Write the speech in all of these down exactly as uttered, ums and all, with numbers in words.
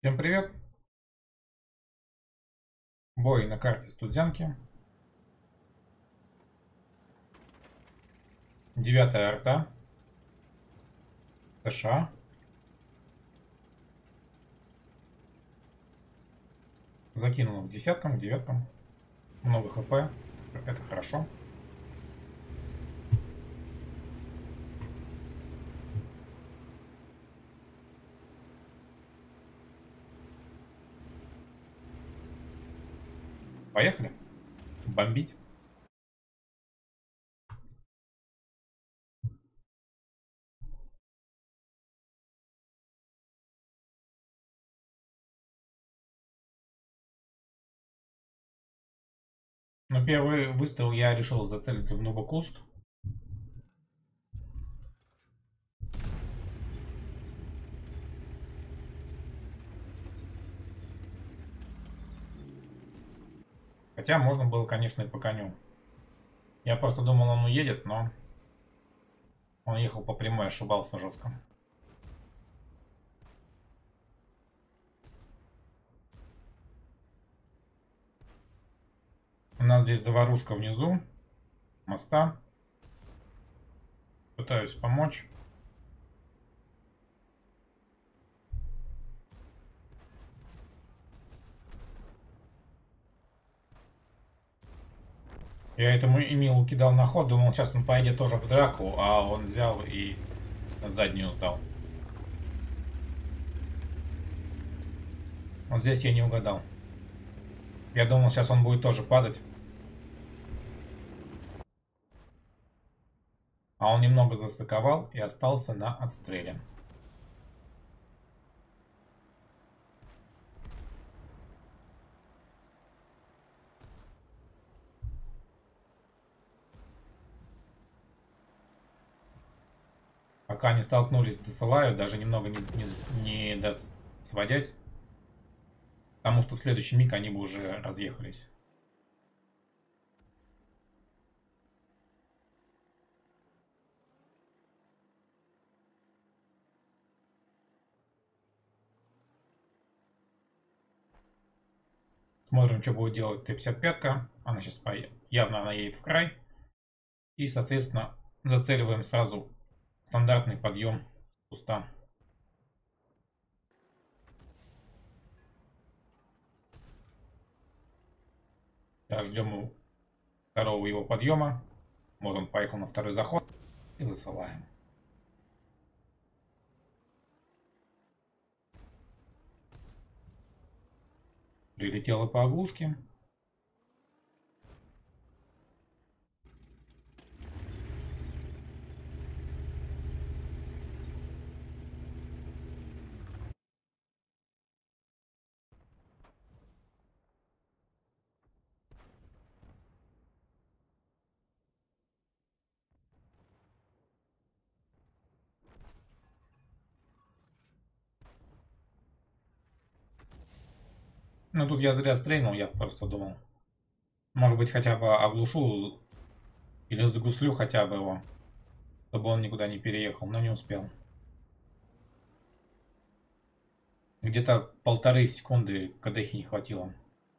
Всем привет! Бой на карте Студзянки. Девятая арта. США. Закинул к десяткам, к девяткам. Много хп. Это хорошо. Поехали. Бомбить. Но первый выстрел я решил зацелить в нубокуст. Хотя можно было, конечно, и по коню. Я просто думал, он уедет, но он ехал по прямой, ошибался жестко. У нас здесь заварушка внизу моста. Пытаюсь помочь. Я этому Эмилу кидал на ход, думал, сейчас он поедет тоже в драку, а он взял и заднюю сдал. Вот здесь я не угадал. Я думал, сейчас он будет тоже падать. А он немного засыковал и остался на отстреле. Пока они столкнулись, досылаю, даже немного не, не, не дос, сводясь. Потому что в следующий миг они бы уже разъехались. Смотрим, что будет делать Т пятьдесят пять. Она сейчас поедет. Явно она едет в край. И, соответственно, зацеливаем сразу стандартный подъем куста. Сейчас ждем второго его подъема. Вот он поехал на второй заход. И засылаем. Прилетела по оглушке. Ну тут я зря стрельнул, я просто думал. Может быть хотя бы оглушу или загуслю хотя бы его. Чтобы он никуда не переехал, но не успел. Где-то полторы секунды КДХи не хватило.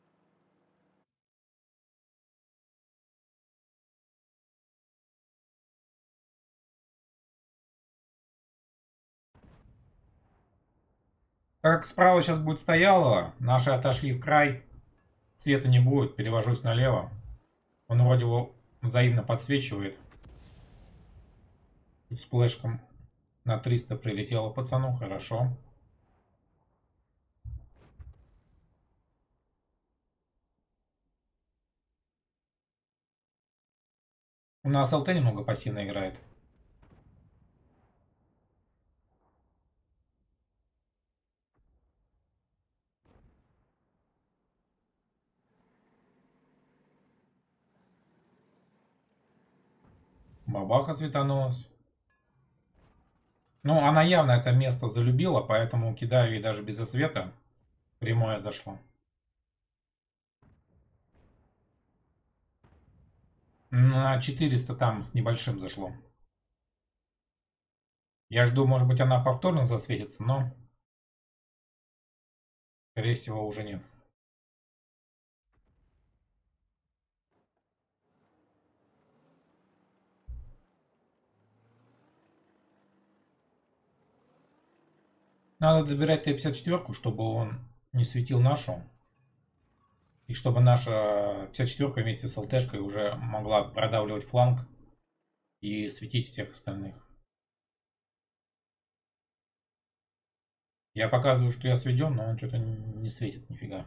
Так как справа сейчас будет стояло, наши отошли в край. Света не будет, перевожусь налево. Он вроде его взаимно подсвечивает. Тут с флешком на триста прилетело пацану, хорошо. У нас ЛТ немного пассивно играет. Бабаха светанулась. Ну, она явно это место залюбила, поэтому кидаю ей даже без освета. Прямое зашло. На четыреста там с небольшим зашло. Я жду, может быть, она повторно засветится, но Скорее всего, уже нет. Надо добирать Т пятьдесят четыре, чтобы он не светил нашу. И чтобы наша пятьдесят четыре вместе с ЛТшкой уже могла продавливать фланг и светить всех остальных. Я показываю, что я сведен, но он что-то не светит нифига.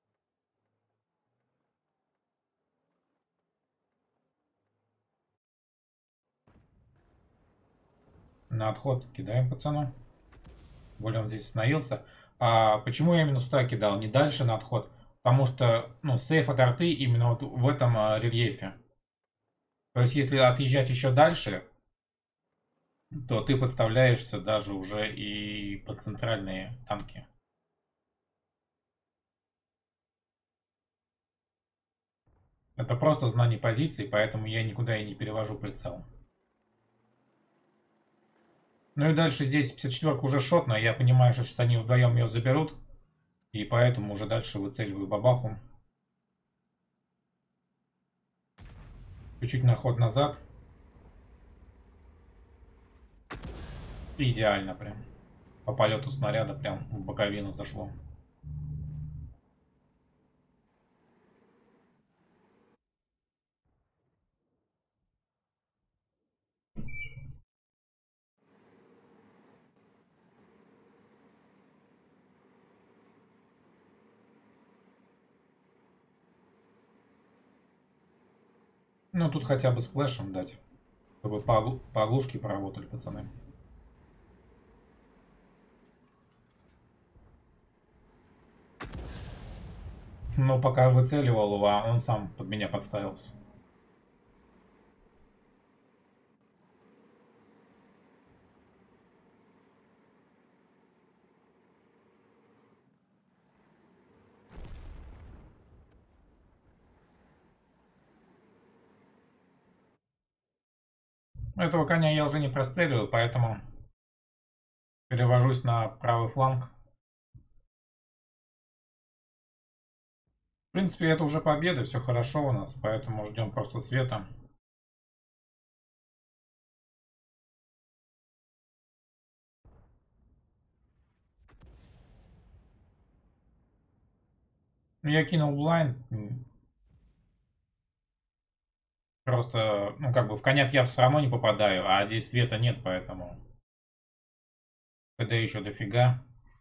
На отход кидаем пацану. Более он здесь остановился. А почему я именно сюда кидал, не дальше на отход? Потому что, ну, сейф от арты именно вот в этом а, рельефе. То есть, если отъезжать еще дальше, то ты подставляешься даже уже и под центральные танки. Это просто знание позиций, поэтому я никуда и не перевожу прицел. Ну и дальше здесь пятьдесят четыре уже шотная, я понимаю, что сейчас они вдвоем ее заберут. И поэтому уже дальше выцеливаю бабаху. Чуть-чуть на ход назад. Идеально прям. По полету снаряда прям в боковину зашло. Ну тут хотя бы сплэшем дать. Чтобы по, оглу по оглушке поработали пацаны. Но пока выцеливал его, он сам под меня подставился. Этого коня я уже не простреливаю, поэтому перевожусь на правый фланг. В принципе, это уже победа, все хорошо у нас, поэтому ждем просто света. Я кинул блайнд. Просто, ну как бы в коня я все равно не попадаю, а здесь света нет, поэтому КД еще дофига.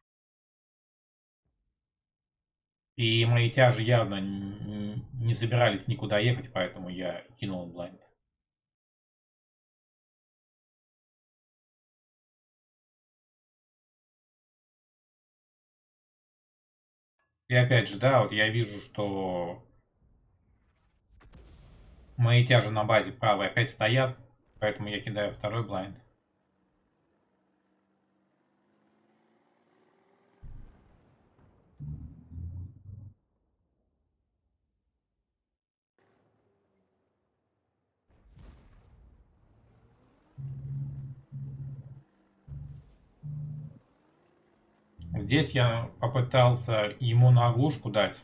И мои тяжи явно не собирались никуда ехать, поэтому я кинул блайнд. И опять же, да, вот я вижу, что мои тяжи на базе правой опять стоят, поэтому я кидаю второй блайнд. Здесь я попытался ему на оглушку дать.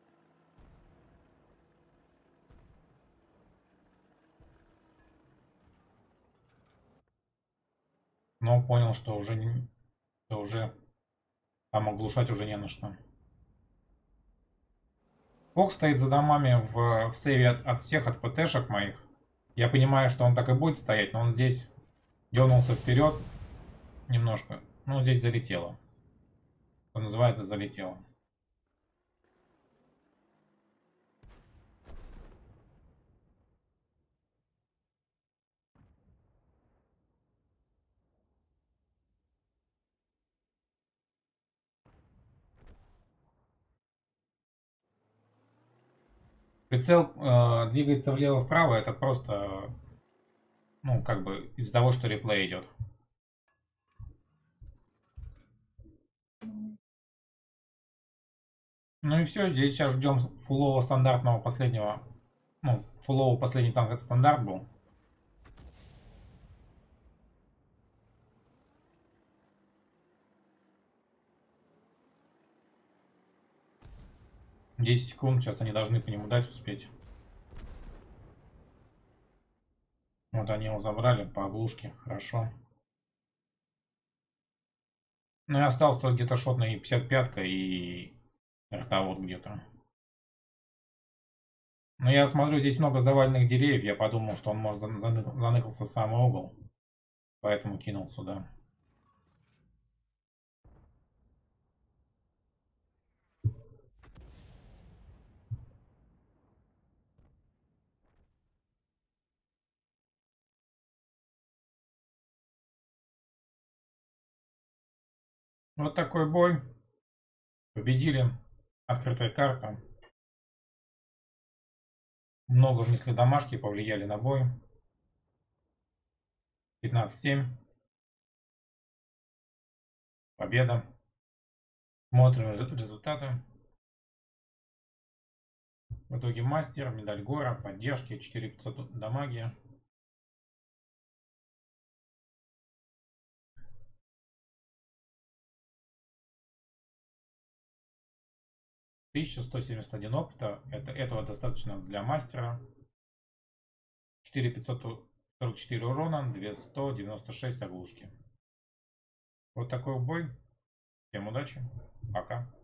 Но понял, что уже, не, что уже там оглушать уже не на что. Фокс стоит за домами в, в сейве от, от всех, от ПТшек моих. Я понимаю, что он так и будет стоять, но он здесь дернулся вперед немножко. Ну, здесь залетело. Что называется, залетело. Прицел э, двигается влево-вправо, это просто, ну, как бы из-за того, что реплей идет. Ну и все, здесь сейчас ждем фулового стандартного последнего, ну, фулового последний танк это стандарт был. десять секунд, сейчас они должны по нему дать успеть. Вот они его забрали по оглушке, хорошо. Ну и остался где-то шотный пятьдесят пятка и ртовод где-то. Но я смотрю, здесь много заваленных деревьев, я подумал, что он может заныкался в самый угол. Поэтому кинул сюда. Вот такой бой. Победили. Открытая карта. Много внесли домашки, повлияли на бой. пятнадцать семь. Победа. Смотрим результаты. В итоге мастер, медаль Гора, поддержки, четыре тысячи пятьсот дамаги. тысяча сто семьдесят один опыта. Это, этого достаточно для мастера. четыре тысячи пятьсот сорок четыре урона, двести девяносто шесть оглушки. Вот такой бой. Всем удачи. Пока.